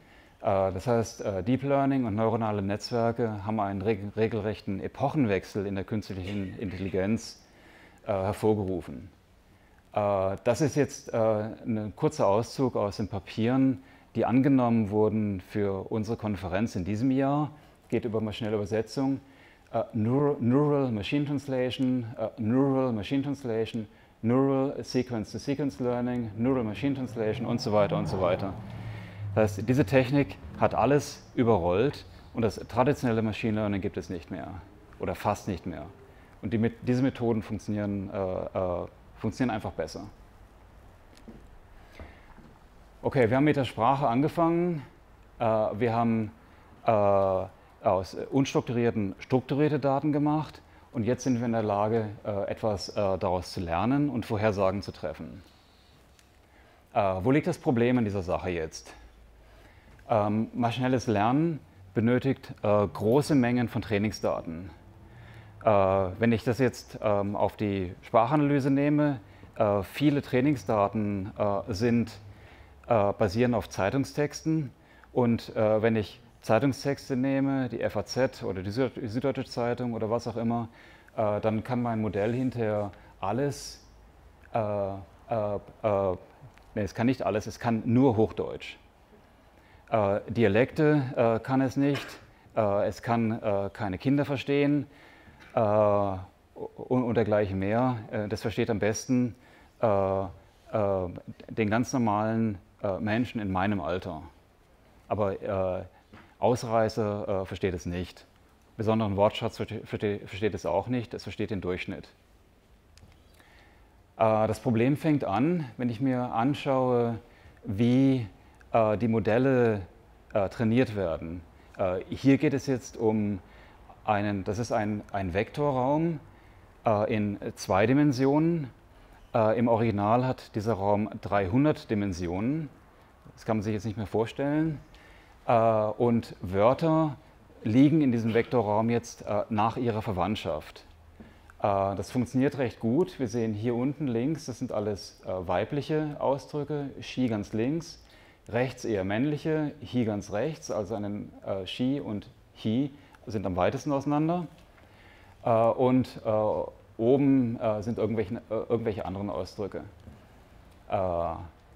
Speaker 3: Das heißt, Deep Learning und neuronale Netzwerke haben einen regelrechten Epochenwechsel in der künstlichen Intelligenz äh, hervorgerufen. Äh, das ist jetzt äh, ein kurzer Auszug aus den Papieren, die angenommen wurden für unsere Konferenz in diesem Jahr. Geht über maschinelle Übersetzung, äh, Neural, Neural Machine Translation, äh, Neural Machine Translation, Neural Sequence-to-Sequence Learning, Neural Machine Translation und so weiter und so weiter. Das heißt, diese Technik hat alles überrollt und das traditionelle Machine Learning gibt es nicht mehr oder fast nicht mehr. Und die, diese Methoden funktionieren, äh, äh, funktionieren einfach besser. Okay, wir haben mit der Sprache angefangen. Äh, wir haben äh, aus unstrukturierten strukturierte Daten gemacht und jetzt sind wir in der Lage, äh, etwas äh, daraus zu lernen und Vorhersagen zu treffen. Äh, wo liegt das Problem in dieser Sache jetzt? Ähm, maschinelles Lernen benötigt äh, große Mengen von Trainingsdaten. Äh, wenn ich das jetzt ähm, auf die Sprachanalyse nehme, äh, viele Trainingsdaten äh, sind, äh, basieren auf Zeitungstexten und äh, wenn ich Zeitungstexte nehme, die F A Z oder die Süddeutsche Zeitung oder was auch immer, äh, dann kann mein Modell hinterher alles, äh, äh, äh, nee, es kann nicht alles, es kann nur Hochdeutsch. Äh, Dialekte äh, kann es nicht, äh, es kann äh, keine Kinder verstehen, äh, äh, und, und dergleichen mehr. Äh, das versteht am besten äh, äh, den ganz normalen äh, Menschen in meinem Alter. Aber äh, Ausreißer äh, versteht es nicht. Besonderen Wortschatz versteht, versteht es auch nicht, es versteht den Durchschnitt. Äh, das Problem fängt an, wenn ich mir anschaue, wie äh, die Modelle äh, trainiert werden. Äh, hier geht es jetzt um einen, das ist ein, ein Vektorraum äh, in zwei Dimensionen. Äh, Im Original hat dieser Raum dreihundert Dimensionen. Das kann man sich jetzt nicht mehr vorstellen. Äh, und Wörter liegen in diesem Vektorraum jetzt äh, nach ihrer Verwandtschaft. Äh, das funktioniert recht gut. Wir sehen hier unten links, das sind alles äh, weibliche Ausdrücke, she ganz links, rechts eher männliche, he ganz rechts, also einen äh, she und he sind am weitesten auseinander. Äh, und äh, oben äh, sind irgendwelche, äh, irgendwelche anderen Ausdrücke. Äh,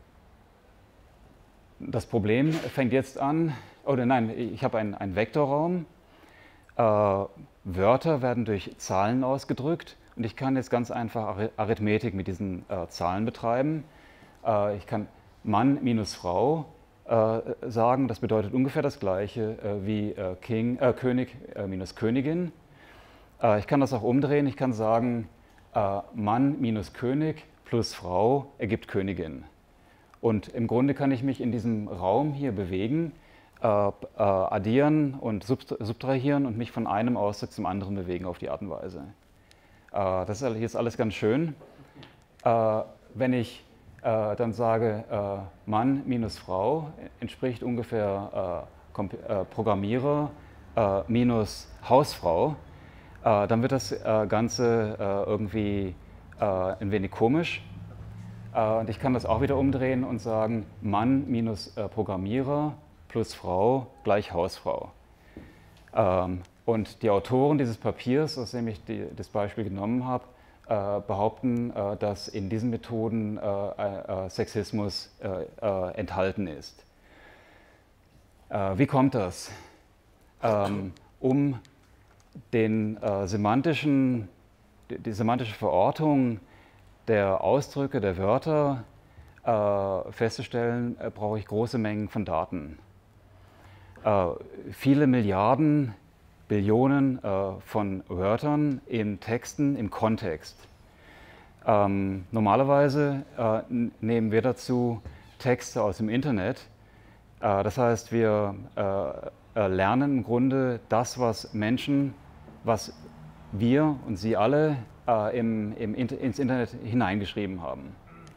Speaker 3: das Problem fängt jetzt an, oder nein, ich habe einen, einen Vektorraum. Äh, Wörter werden durch Zahlen ausgedrückt und ich kann jetzt ganz einfach Arithmetik mit diesen äh, Zahlen betreiben. Äh, ich kann Mann minus Frau äh, sagen, das bedeutet ungefähr das gleiche äh, wie äh, King, äh, König äh, minus Königin. Äh, ich kann das auch umdrehen, ich kann sagen, äh, Mann minus König plus Frau ergibt Königin. Und im Grunde kann ich mich in diesem Raum hier bewegen, äh, äh, addieren und subtrahieren und mich von einem Ausdruck zum anderen bewegen auf die Art und Weise. Äh, das ist jetzt alles ganz schön. Äh, wenn ich äh, dann sage, äh, Mann minus Frau entspricht ungefähr äh, äh, Programmierer äh, minus Hausfrau, äh, dann wird das äh, Ganze äh, irgendwie äh, ein wenig komisch. Und ich kann das auch wieder umdrehen und sagen, Mann minus äh, Programmierer plus Frau gleich Hausfrau. Ähm, und die Autoren dieses Papiers, aus dem ich die, das Beispiel genommen habe, äh, behaupten, äh, dass in diesen Methoden äh, äh, Sexismus äh, äh, enthalten ist. Äh, wie kommt das? Ähm, um den äh, semantischen, die, die semantische Verortung der Ausdrücke, der Wörter äh, festzustellen, äh, brauche ich große Mengen von Daten. Äh, viele Milliarden, Billionen äh, von Wörtern in Texten im Kontext. Ähm, normalerweise äh, nehmen wir dazu Texte aus dem Internet. Äh, das heißt, wir äh, lernen im Grunde das, was Menschen, was wir und Sie alle äh, im, im, ins Internet hineingeschrieben haben.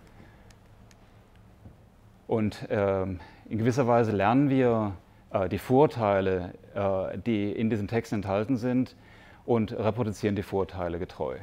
Speaker 3: Und äh, in gewisser Weise lernen wir äh, die Vorurteile, äh, die in diesen Texten enthalten sind, und reproduzieren die Vorurteile getreu.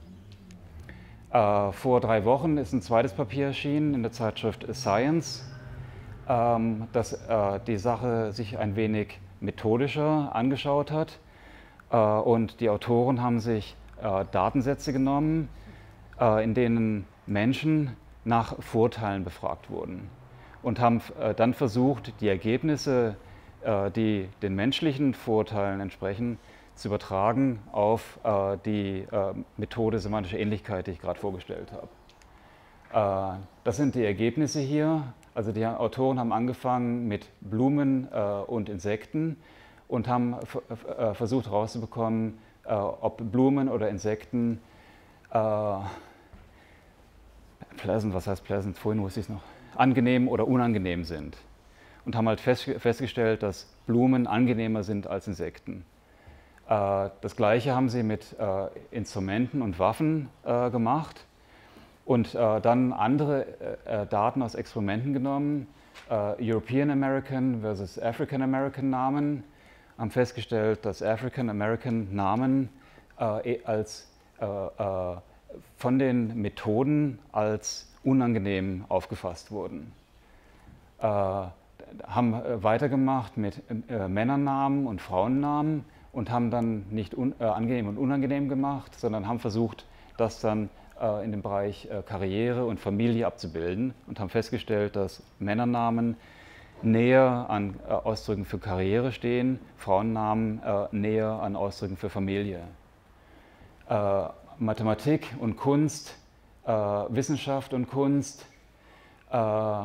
Speaker 3: Äh, vor drei Wochen ist ein zweites Papier erschienen in der Zeitschrift Science, ähm, das äh, die Sache sich ein wenig methodischer angeschaut hat. Äh, und die Autoren haben sich äh, Datensätze genommen, äh, in denen Menschen nach Vorurteilen befragt wurden. Und haben äh, dann versucht, die Ergebnisse, äh, die den menschlichen Vorurteilen entsprechen, zu übertragen auf äh, die äh, Methode semantische Ähnlichkeit, die ich gerade vorgestellt habe. Äh, das sind die Ergebnisse hier. Also die Autoren haben angefangen mit Blumen äh, und Insekten und haben äh, versucht herauszubekommen, äh, ob Blumen oder Insekten äh, pleasant, was heißt pleasant? Vorhin wusste ich es noch. Angenehm oder unangenehm sind. Und haben halt festgestellt, dass Blumen angenehmer sind als Insekten. Das Gleiche haben sie mit Instrumenten und Waffen gemacht und dann andere Daten aus Experimenten genommen, European American versus African American Namen, haben festgestellt, dass African American Namen als, von den Methoden als unangenehm aufgefasst wurden. Äh, haben weitergemacht mit äh, Männernamen und Frauennamen und haben dann nicht un, äh, angenehm und unangenehm gemacht, sondern haben versucht, das dann äh, in dem Bereich äh, Karriere und Familie abzubilden und haben festgestellt, dass Männernamen näher an äh, Ausdrücken für Karriere stehen, Frauennamen äh, näher an Ausdrücken für Familie. äh, Mathematik und Kunst, äh, Wissenschaft und Kunst, äh, äh,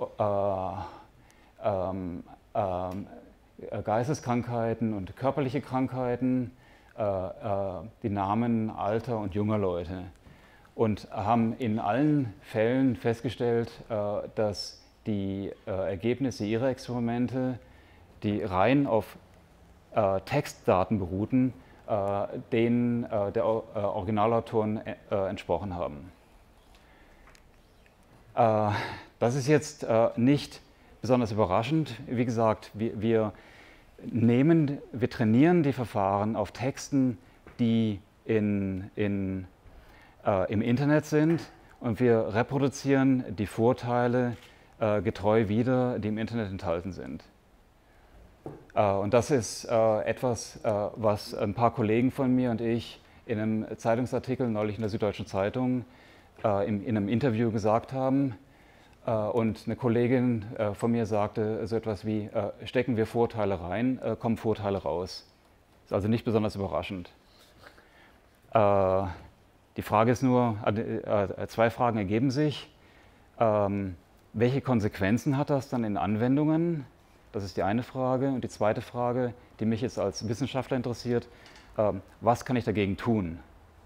Speaker 3: ähm, äh, Geisteskrankheiten und körperliche Krankheiten, äh, äh, die Namen alter und junger Leute. Und haben in allen Fällen festgestellt, äh, dass die äh, Ergebnisse ihrer Experimente, die rein auf äh, Textdaten beruhten, äh, denen äh, der äh, Originalautoren äh, entsprochen haben. Äh, das ist jetzt äh, nicht besonders überraschend. Wie gesagt, wir, wir, nehmen, wir trainieren die Verfahren auf Texten, die in, in, äh, im Internet sind, und wir reproduzieren die Vorteile äh, getreu wieder, die im Internet enthalten sind. Äh, und das ist äh, etwas, äh, was ein paar Kollegen von mir und ich in einem Zeitungsartikel neulich in der Süddeutschen Zeitung äh, in, in einem Interview gesagt haben. Äh, und eine Kollegin äh, von mir sagte so etwas wie, äh, stecken wir Vorteile rein, äh, kommen Vorteile raus. Ist also nicht besonders überraschend. Äh, die Frage ist nur, äh, zwei Fragen ergeben sich. Ähm, welche Konsequenzen hat das dann in Anwendungen? Das ist die eine Frage. Und die zweite Frage, die mich jetzt als Wissenschaftler interessiert, äh, was kann ich dagegen tun?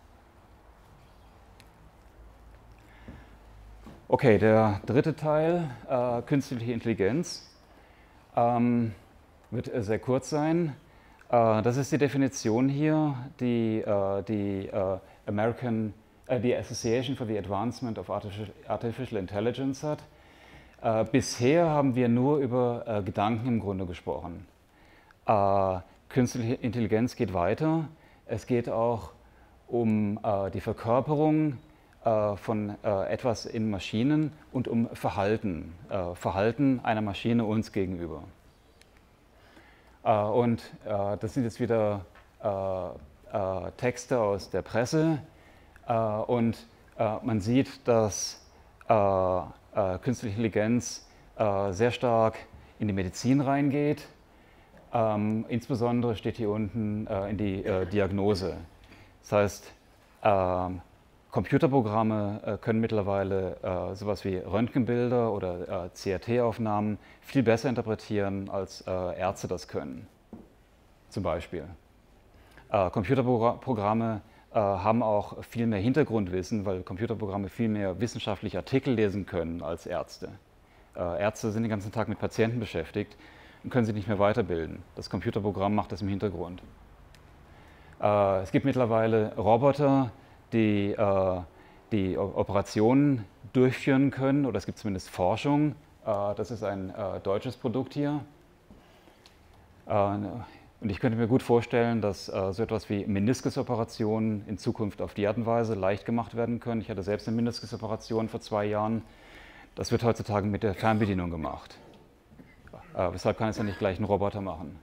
Speaker 3: Okay, der dritte Teil, äh, künstliche Intelligenz, ähm, wird äh, sehr kurz sein. Äh, das ist die Definition hier, die äh, die äh, American, äh, die Association for the Advancement of Artificial Intelligence hat. Äh, bisher haben wir nur über äh, Gedanken im Grunde gesprochen. Äh, künstliche Intelligenz geht weiter. Es geht auch um äh, die Verkörperung äh, von äh, etwas in Maschinen und um Verhalten, äh, Verhalten einer Maschine uns gegenüber. Äh, und äh, das sind jetzt wieder äh, äh, Texte aus der Presse, äh, und äh, man sieht, dass äh, äh, künstliche Intelligenz äh, sehr stark in die Medizin reingeht. Ähm, insbesondere steht hier unten äh, in die äh, Diagnose. Das heißt, äh, Computerprogramme äh, können mittlerweile äh, sowas wie Röntgenbilder oder äh, C R T-Aufnahmen viel besser interpretieren, als äh, Ärzte das können, zum Beispiel. Äh, Computerprogramme äh, haben auch viel mehr Hintergrundwissen, weil Computerprogramme viel mehr wissenschaftliche Artikel lesen können als Ärzte. Äh, Ärzte sind den ganzen Tag mit Patienten beschäftigt und können sich nicht mehr weiterbilden. Das Computerprogramm macht das im Hintergrund. Äh, es gibt mittlerweile Roboter, die äh, die Operationen durchführen können, oder es gibt zumindest Forschung. Äh, das ist ein äh, deutsches Produkt hier. Äh, und ich könnte mir gut vorstellen, dass äh, so etwas wie Meniskusoperationen in Zukunft auf die Art und Weise leicht gemacht werden können. Ich hatte selbst eine Meniskusoperation vor zwei Jahren. Das wird heutzutage mit der Fernbedienung gemacht. Äh, weshalb kann es ja nicht gleich ein Roboter machen?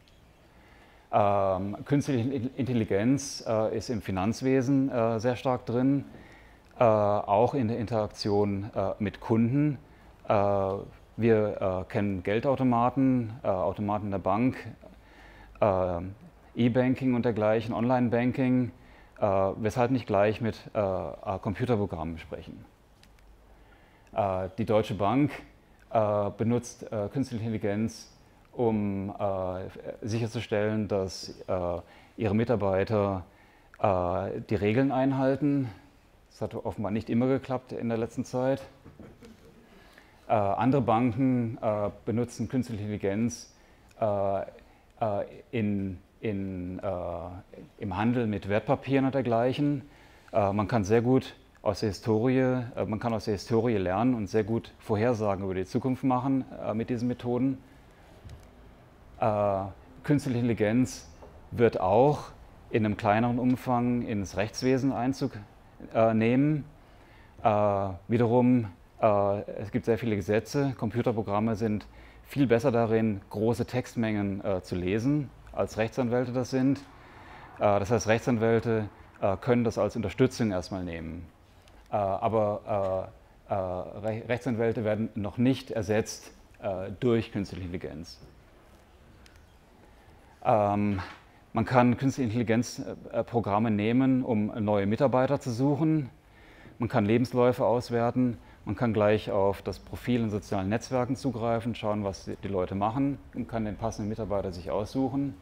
Speaker 3: Ähm, künstliche Intelligenz äh, ist im Finanzwesen äh, sehr stark drin, äh, auch in der Interaktion äh, mit Kunden. Äh, wir äh, kennen Geldautomaten, äh, Automaten der Bank, äh, E-Banking und dergleichen, Online-Banking, äh, weshalb nicht gleich mit äh, Computerprogrammen sprechen. Äh, die Deutsche Bank äh, benutzt äh, künstliche Intelligenz, um äh, sicherzustellen, dass äh, ihre Mitarbeiter äh, die Regeln einhalten. Das hat offenbar nicht immer geklappt in der letzten Zeit. Äh, andere Banken äh, benutzen künstliche Intelligenz äh, äh, in, in, äh, im Handel mit Wertpapieren und dergleichen. Äh, man kann sehr gut aus der Historie, äh, man kann aus der Historie lernen und sehr gut Vorhersagen über die Zukunft machen äh, mit diesen Methoden. Äh, künstliche Intelligenz wird auch in einem kleineren Umfang ins Rechtswesen Einzug äh, nehmen. Äh, wiederum, äh, es gibt sehr viele Gesetze. Computerprogramme sind viel besser darin, große Textmengen äh, zu lesen, als Rechtsanwälte das sind. Äh, das heißt, Rechtsanwälte äh, können das als Unterstützung erstmal nehmen. Äh, aber äh, äh, Re Rechtsanwälte werden noch nicht ersetzt äh, durch künstliche Intelligenz. Ähm, Man kann künstliche Intelligenzprogramme nehmen, um neue Mitarbeiter zu suchen. Man kann Lebensläufe auswerten. Man kann gleich auf das Profil in sozialen Netzwerken zugreifen, schauen, was die Leute machen und kann den passenden Mitarbeiter sich aussuchen.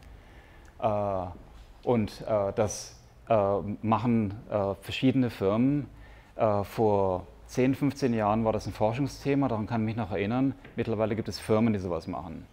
Speaker 3: Und das machen verschiedene Firmen. Vor zehn, fünfzehn Jahren war das ein Forschungsthema, daran kann ich mich noch erinnern. Mittlerweile gibt es Firmen, die sowas machen.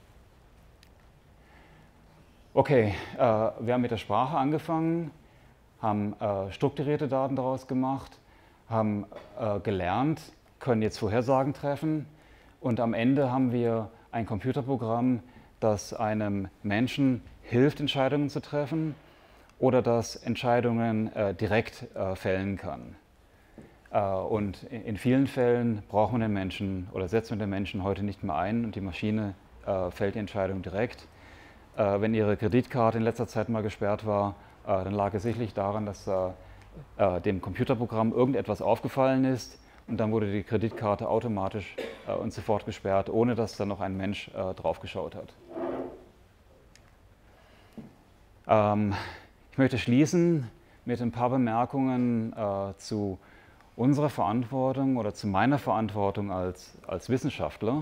Speaker 3: Okay, äh, wir haben mit der Sprache angefangen, haben äh, strukturierte Daten daraus gemacht, haben äh, gelernt, können jetzt Vorhersagen treffen und am Ende haben wir ein Computerprogramm, das einem Menschen hilft, Entscheidungen zu treffen oder das Entscheidungen äh, direkt äh, fällen kann. Äh, und in, in vielen Fällen braucht man den Menschen oder setzt man den Menschen heute nicht mehr ein und die Maschine äh, fällt die Entscheidung direkt. Wenn Ihre Kreditkarte in letzter Zeit mal gesperrt war, dann lag es sicherlich daran, dass dem Computerprogramm irgendetwas aufgefallen ist und dann wurde die Kreditkarte automatisch und sofort gesperrt, ohne dass da noch ein Mensch drauf geschaut hat. Ich möchte schließen mit ein paar Bemerkungen zu unserer Verantwortung oder zu meiner Verantwortung als, als Wissenschaftler.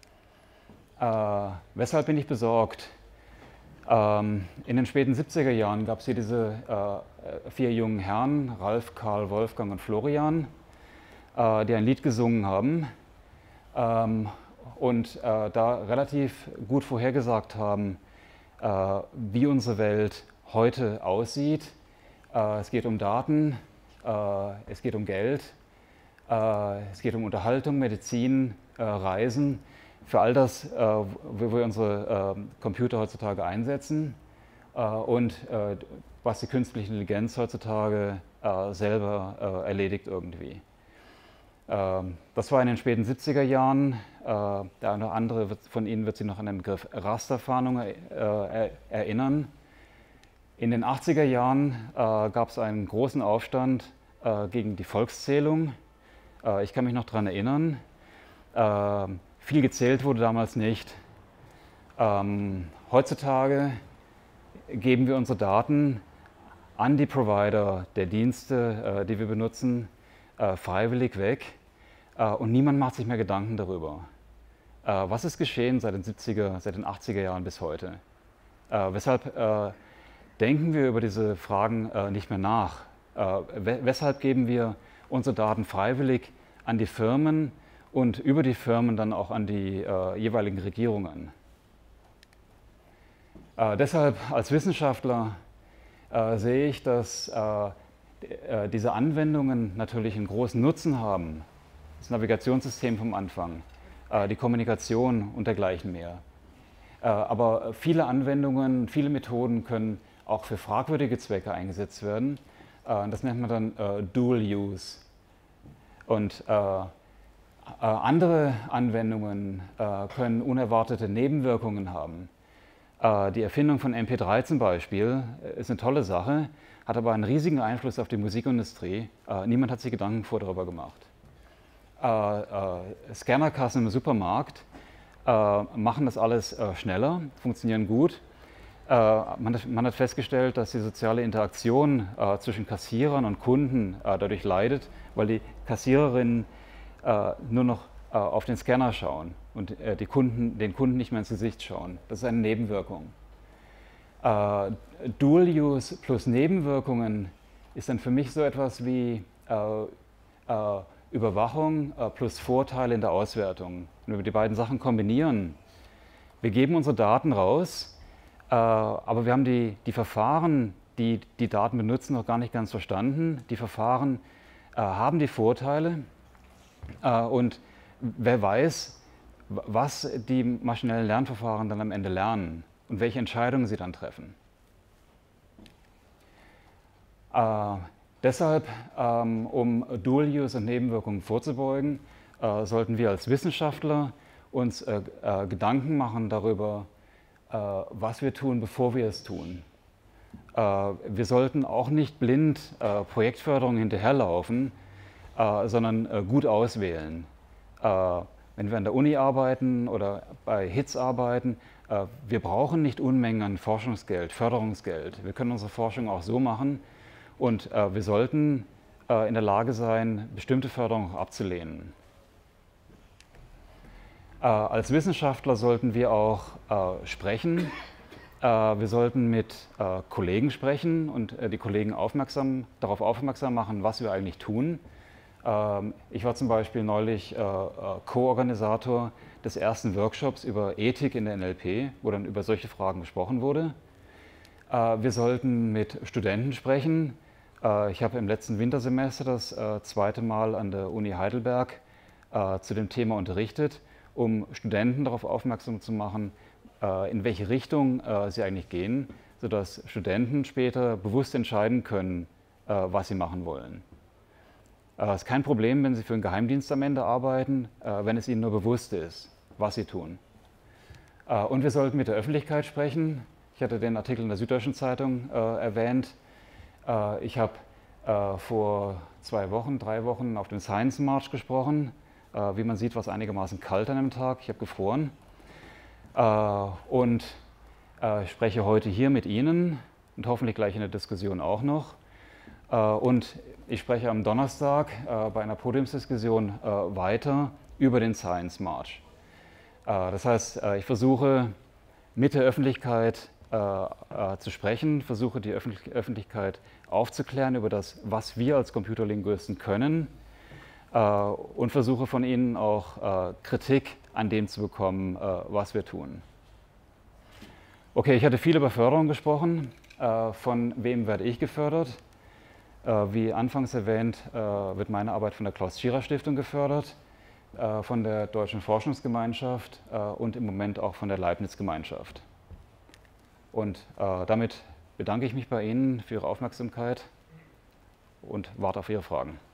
Speaker 3: Weshalb bin ich besorgt? In den späten siebziger Jahren gab es hier diese äh, vier jungen Herren, Ralf, Karl, Wolfgang und Florian, äh, die ein Lied gesungen haben ähm, und äh, da relativ gut vorhergesagt haben, äh, wie unsere Welt heute aussieht. Äh, es geht um Daten, äh, es geht um Geld, äh, es geht um Unterhaltung, Medizin, äh, Reisen. Für all das, äh, wo wir unsere äh, Computer heutzutage einsetzen äh, und äh, was die künstliche Intelligenz heutzutage äh, selber äh, erledigt irgendwie. Äh, das war in den späten siebziger Jahren. Äh, der eine oder andere wird, von Ihnen wird sich noch an den Begriff Rasterfahndung äh, er, erinnern. In den achtziger Jahren äh, gab es einen großen Aufstand äh, gegen die Volkszählung. Äh, ich kann mich noch daran erinnern. Äh, Viel gezählt wurde damals nicht. Ähm, heutzutage geben wir unsere Daten an die Provider der Dienste, äh, die wir benutzen, äh, freiwillig weg äh, und niemand macht sich mehr Gedanken darüber. Äh, was ist geschehen seit den siebziger, seit den achtziger Jahren bis heute? Äh, weshalb äh, denken wir über diese Fragen äh, nicht mehr nach? Äh, weshalb geben wir unsere Daten freiwillig an die Firmen und über die Firmen dann auch an die äh, jeweiligen Regierungen. Äh, deshalb als Wissenschaftler äh, sehe ich, dass äh, äh, diese Anwendungen natürlich einen großen Nutzen haben. Das Navigationssystem vom Anfang, äh, die Kommunikation und dergleichen mehr. Äh, aber viele Anwendungen, viele Methoden können auch für fragwürdige Zwecke eingesetzt werden. Äh, das nennt man dann äh, Dual Use. Und äh, Äh, andere Anwendungen äh, können unerwartete Nebenwirkungen haben. Äh, die Erfindung von M P drei zum Beispiel ist eine tolle Sache, hat aber einen riesigen Einfluss auf die Musikindustrie. Äh, niemand hat sich Gedanken vor darüber gemacht. Äh, äh, Scannerkassen im Supermarkt äh, machen das alles äh, schneller, funktionieren gut. Äh, man, hat, man hat festgestellt, dass die soziale Interaktion äh, zwischen Kassierern und Kunden äh, dadurch leidet, weil die Kassiererinnen nur noch äh, auf den Scanner schauen und äh, die Kunden, den Kunden nicht mehr ins Gesicht schauen. Das ist eine Nebenwirkung. Äh, Dual Use plus Nebenwirkungen ist dann für mich so etwas wie äh, äh, Überwachung äh, plus Vorteile in der Auswertung. Wenn wir die beiden Sachen kombinieren, wir geben unsere Daten raus, äh, aber wir haben die, die Verfahren, die die Daten benutzen, noch gar nicht ganz verstanden. Die Verfahren äh, haben die Vorteile. Und wer weiß, was die maschinellen Lernverfahren dann am Ende lernen und welche Entscheidungen sie dann treffen. Äh, deshalb, ähm, um Dual-Use und Nebenwirkungen vorzubeugen, äh, sollten wir als Wissenschaftler uns äh, äh, Gedanken machen darüber, äh, was wir tun, bevor wir es tun. Äh, wir sollten auch nicht blind äh, Projektförderung hinterherlaufen, Äh, sondern äh, gut auswählen. Äh, wenn wir an der Uni arbeiten oder bei H I T S arbeiten, äh, wir brauchen nicht Unmengen an Forschungsgeld, Förderungsgeld. Wir können unsere Forschung auch so machen und äh, wir sollten äh, in der Lage sein, bestimmte Förderung auch abzulehnen. Äh, als Wissenschaftler sollten wir auch äh, sprechen. Äh, wir sollten mit äh, Kollegen sprechen und äh, die Kollegen aufmerksam, darauf aufmerksam machen, was wir eigentlich tun. Ich war zum Beispiel neulich äh, Co-Organisator des ersten Workshops über Ethik in der N L P, wo dann über solche Fragen gesprochen wurde. Äh, wir sollten mit Studenten sprechen. Äh, ich habe im letzten Wintersemester das äh, zweite Mal an der Uni Heidelberg äh, zu dem Thema unterrichtet, um Studenten darauf aufmerksam zu machen, äh, in welche Richtung äh, sie eigentlich gehen, sodass Studenten später bewusst entscheiden können, äh, was sie machen wollen. Es ist kein Problem, wenn Sie für einen Geheimdienst am Ende arbeiten, wenn es Ihnen nur bewusst ist, was Sie tun. Und wir sollten mit der Öffentlichkeit sprechen. Ich hatte den Artikel in der Süddeutschen Zeitung erwähnt. Ich habe vor zwei Wochen, drei Wochen auf dem Science March gesprochen. Wie man sieht, war es einigermaßen kalt an dem Tag. Ich habe gefroren. Und ich spreche heute hier mit Ihnen und hoffentlich gleich in der Diskussion auch noch. Und ich spreche am Donnerstag äh, bei einer Podiumsdiskussion äh, weiter über den Science March. Äh, das heißt, äh, ich versuche mit der Öffentlichkeit äh, äh, zu sprechen, versuche die Öffentlich- Öffentlichkeit aufzuklären über das, was wir als Computerlinguisten können äh, und versuche von ihnen auch äh, Kritik an dem zu bekommen, äh, was wir tun. Okay, ich hatte viel über Förderung gesprochen. Äh, von wem werde ich gefördert? Wie anfangs erwähnt, wird meine Arbeit von der Klaus-Tschira-Stiftung gefördert, von der Deutschen Forschungsgemeinschaft und im Moment auch von der Leibniz-Gemeinschaft. Und damit bedanke ich mich bei Ihnen für Ihre Aufmerksamkeit und warte auf Ihre Fragen.